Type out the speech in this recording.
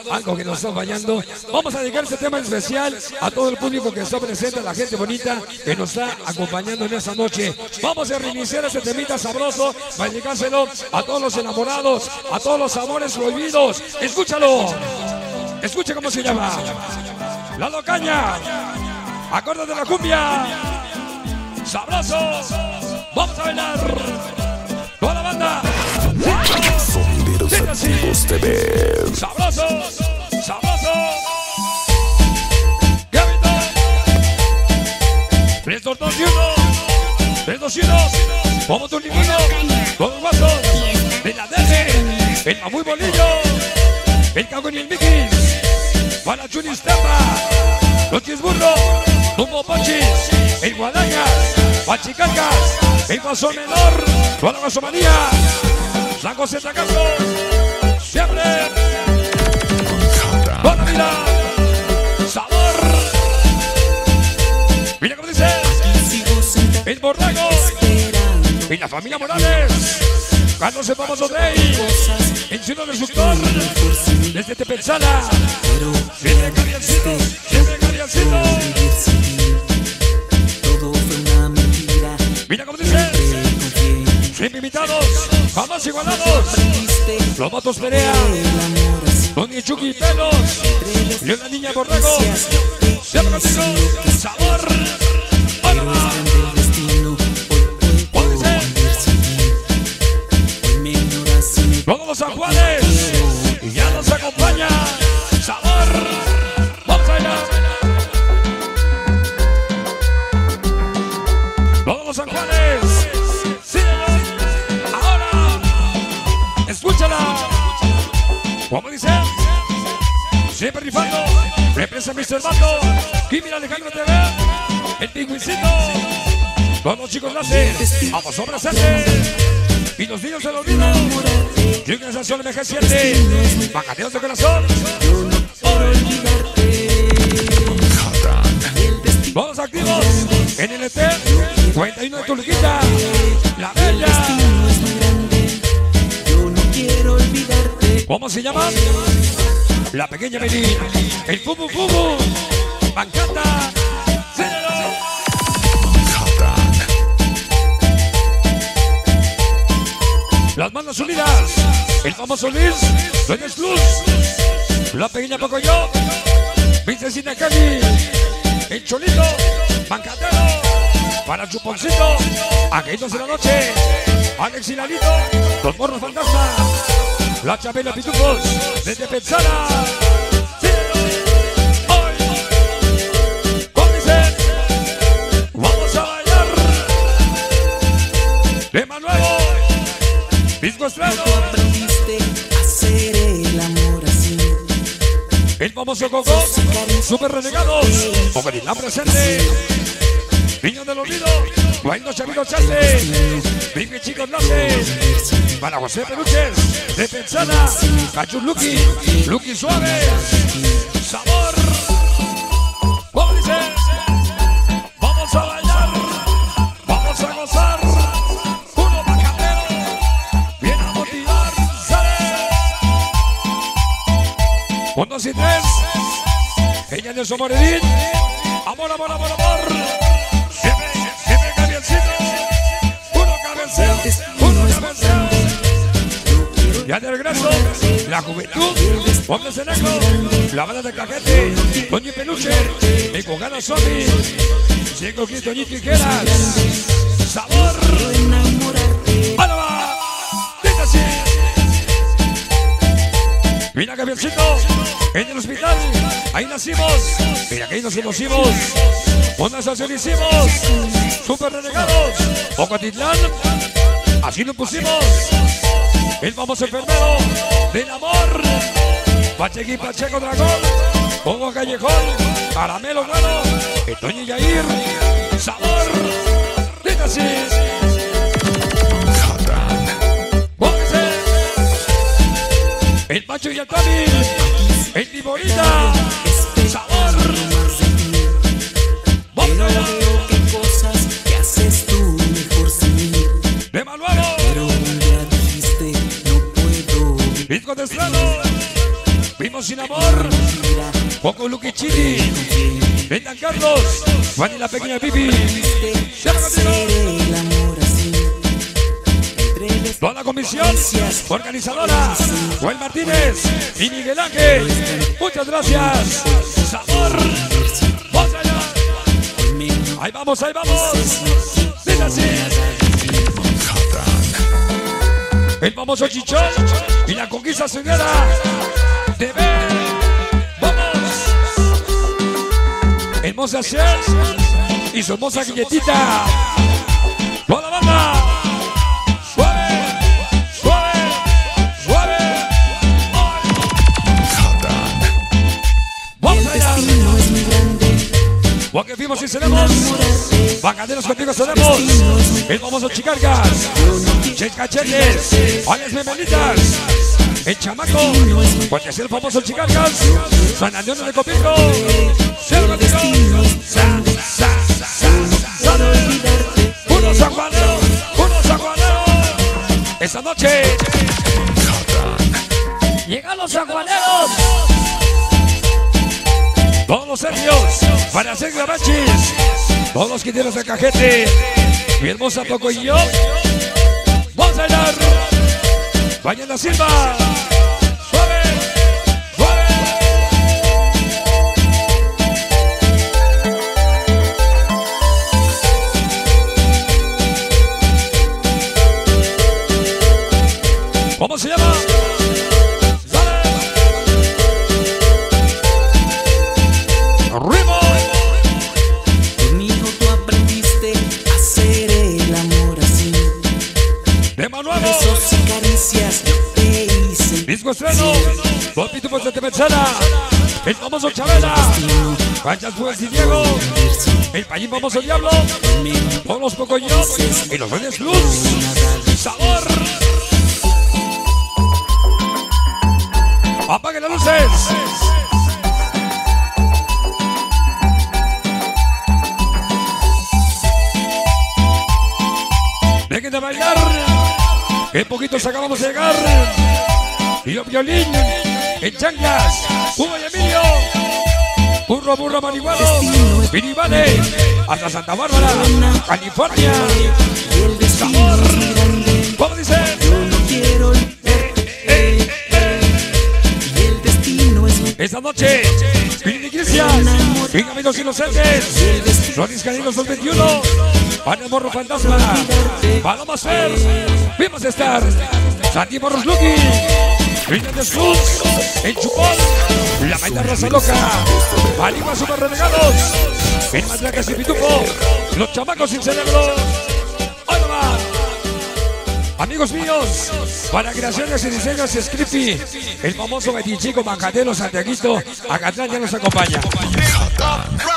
algo que nos está fallando. Vamos a dedicar este tema en especial a todo el público que está presente, a la gente bonita que nos está acompañando en esta noche. Vamos a reiniciar este temita sabroso para dedicárselo a todos los enamorados, a todos los amores prohibidos. Escúchalo. Escucha cómo se llama. La Locaña. Acordes de la cumbia. Sabroso. Vamos a bailar. Toda la banda. Sonderos Activos TV. Sabroso. Sabroso. Gabito. 3, 2, 2 y 1. 3, 2 y 1. Como tu limino. Con los guasos. De la DG. El Mamuy Bolillo. El Cagón y el Mickey. Para Chunis Terra. Los Chisburros. Tumbo Ponchis. El Guadañas. Pachicacas. El Guasón Menor. Toda la Guasomanía. San José Tacazo. Siempre. Buena vida. Sabor. Mira cómo dice. El Borrego. Y la familia Morales. Carlos el Famoso Day. El Chino del Sustor. Desde Tepenzala. Siempre Cariancito. Siempre Cariancito. Mira cómo dice. Siempre invitados. Jamás igualados. Los Matos Perea. Tony Chucky y Pelos. Y una niña Borrego. Siempre contigo. Sabor. ¡Hola! Todos los San Juanes y ya nos acompaña Sabor. Vamos a bailar. Todos los San Juanes. Síguelo. Ahora. Escúchala. ¿Cómo dice? Siempre rifando. Represa Mr. Mato. Kimi Alejandro TV. El Pingüincito. Todos los chicos nacen. Vamos a presente. Y los niños se lo olvidan. Y organización MG7. Macaneos de corazón. Todos activos. NLT 41 de Tuluquita. La Bella. ¿Cómo se llama? La Pequeña Melín. El Fubu Fubu. Bancata. Las manos unidas, el famoso Luis, Doña Luz, la pequeña Pocoyo, Princesita Cali, el Cholito, Bancatero, para Chuponcito, Aquellos de la Noche, Alex y Lalito, los Morros Fantasma, la Chabela Pitufos, desde Pensala. Vamos a bailar. De Manuel. Disco Estreno. Aprendiste a hacer el amor así. El famoso Coco. Super Renegados. Bocarilán presente. Niños del Olvido. Guayno Chavito Chate. Vive Chicos Nace. Para José Peluches. De Pensana. Cachus Lucky. Lucky Suave. Sabor. ¿Cómo dice? Vamos a bailar. Vamos a gozar. Un, 2 y 3. Ella de Somoredín. Amor, amor, amor, amor. Siempre, siempre Cariancito. Uno Cariancito. Uno Cariancito. Ya de regreso. La juventud. Hombres de negro. La banda de Cajete. Doña Peluche. Y con ganas Somi. Cinco Quinto Doña Tijeras. Sabor. ¡Álava! ¡Dice así! Mira Javiercito, en el hospital, ahí nacimos, mira que ahí nos conocimos, una estación hicimos, Super Renegados, Ocotitlán, así lo pusimos, el famoso enfermero del amor, Pachequi Pacheco Dragón, Pongo Callejón, Caramelo Bueno, el Toño y Yair, Sabor, dice así. El Pacho y el Tami, el Tiborita, Sabor. Vamos a ver qué cosas que haces tú mejor sin mí. de Malvado. Pero un día dijiste no puedo. Disco de estreno. Vimos sin Amor, Poco Lucky Chili, Vendan Carlos, Juan y la pequeña Pipi. Toda la comisión organizadora, Juan Martínez y Miguel Ángel. Muchas gracias. Sabor. Vamos allá. Ahí vamos, ahí vamos. Dice así. El famoso Chichón y la conquista sonera de ver. Vamos. Hermosa Cher y su hermosa guilletita. Toda la banda. Suave, suave, suave. Vamos allá. Porque fuimos y seremos. Bacaneros contigo seremos. El famoso Chicargas. Ches Cachetes. Alex Memelitas. El chamaco. Porque es el famoso Chicargas. San Antonio de Copico. Cero contigo. Unos aguaneros. Unos aguaneros. Esta noche. Llegan los aguaneros. Todos los serbios, para hacer garachis, todos los quiteros de Cajete, mi hermosa Toco y yo, vamos a bailar, vayan a Silva, suave, suave. ¿Cómo se llama? Conmigo tú aprendiste a hacer el amor así. De Manuel. Besos y caricias yo te hice. Disco estreno, dos pitufos de Temechana, el famoso Chabela, Panchas Fuentes y Diego, el Payín famoso Diablo, todos los Cocoños y los Reyes Luz. Sabor. Apaguen las luces. Dejen de bailar. En poquitos acabamos de llegar. Y el violín, en chanclas, Hugo y Emilio. Burro, burro, marihuano. Vinivale, hasta Santa Bárbara, California. Sabor. ¿Cómo dice? Yo no quiero el destino es mi. Esta noche, Vini Cristian, Venga Amigos Inocentes, Ronis Caninos 21, Pan el Morro Fantasma, Paloma Fer, vimos estar, Santi Morros Lucky, Brillantes Cruz, El Chupón, La Maita Raza Loca, Alima Super Renegados, El Matracas y Pitufo, Los Chamacos Sin Cerebro. ¡Hola, va! Amigos míos, para creaciones y diseños Scrippy, el famoso Betichico Majadero Santiaguito, Acatlán ya nos acompaña.